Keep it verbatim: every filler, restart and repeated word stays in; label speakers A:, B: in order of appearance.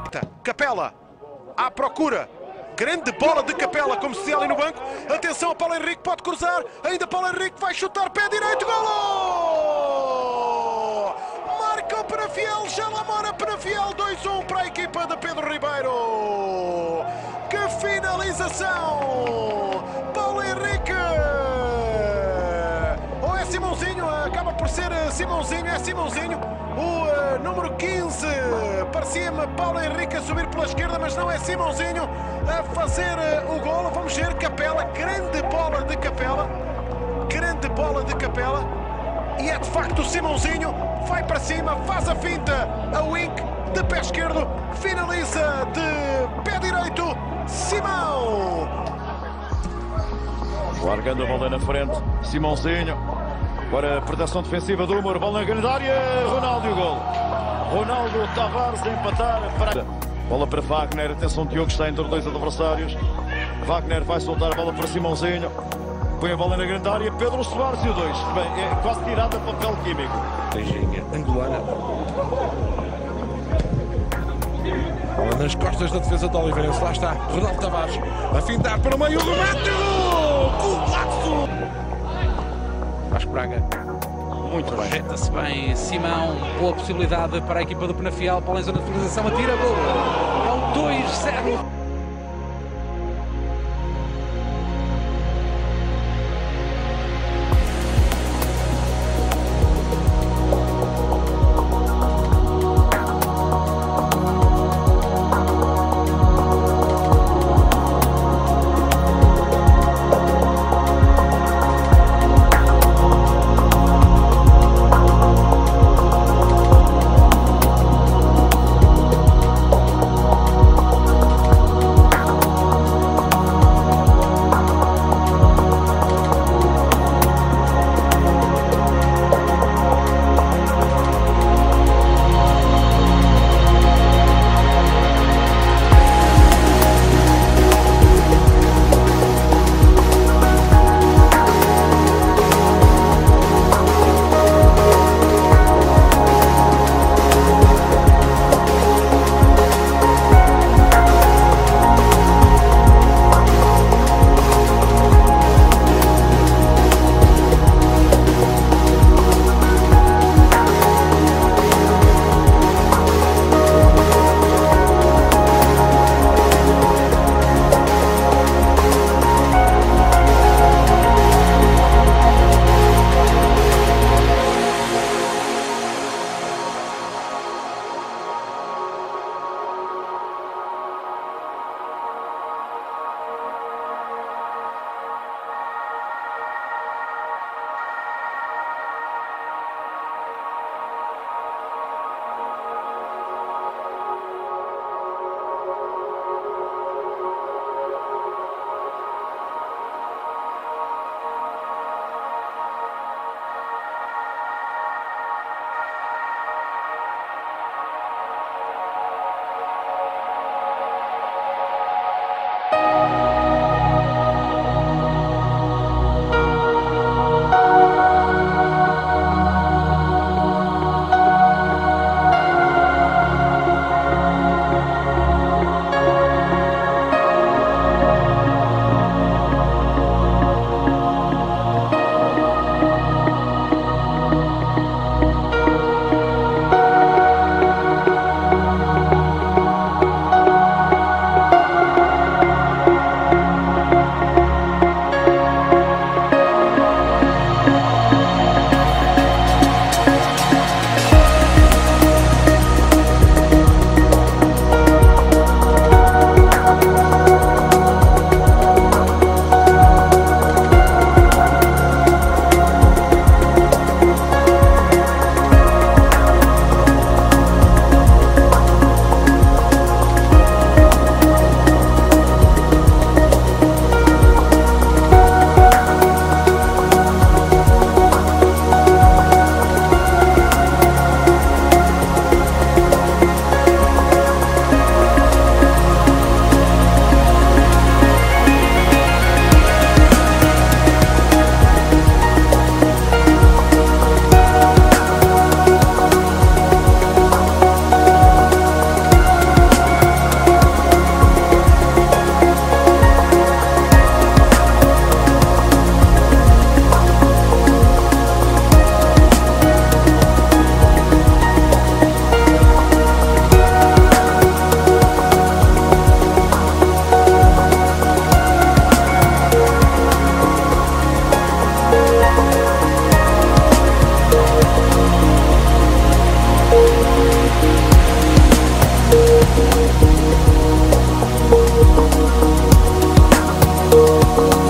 A: Capela à procura. Grande bola de Capela, como se dizia ali no banco. Atenção a Paulo Henrique, pode cruzar. Ainda Paulo Henrique vai chutar, pé direito, golo! Marca o Penafiel, já lá mora Penafiel, dois a um para a equipa de Pedro Ribeiro. Que finalização! Paulo Henrique! Ou é Simãozinho, acaba por ser Simãozinho, é Simãozinho. O uh, número quinze, parecia-me Paulo Henrique a subir pela esquerda, mas não, é Simãozinho a fazer uh, o golo. Vamos ver, Capela, grande bola de Capela, grande bola de Capela, e é de facto o Simãozinho, vai para cima, faz a finta, a wink de pé esquerdo, finaliza de pé direito, Simão.
B: Largando a bola na frente, Simãozinho. Agora a proteção defensiva do Muro, bola na grande área, Ronaldo e o gol. Ronaldo Tavares a empatar. Para... Bola para Wagner, atenção, Diogo está entre dois adversários. Wagner vai soltar a bola para Simãozinho. Põe a bola na grande área, Pedro Soares e o dois. Bem, é quase tirada para papel químico.
C: Beijinha angolana. Bola nas costas da defesa do Oliveirense, lá está Ronaldo Tavares a findar para o meio, o remate, golaço! Vasco Braga, muito bem.
D: Projeta-se bem Simão, boa possibilidade para a equipa do Penafiel, para a zona de finalização, atira, gol. É um dois zero.
A: Braga.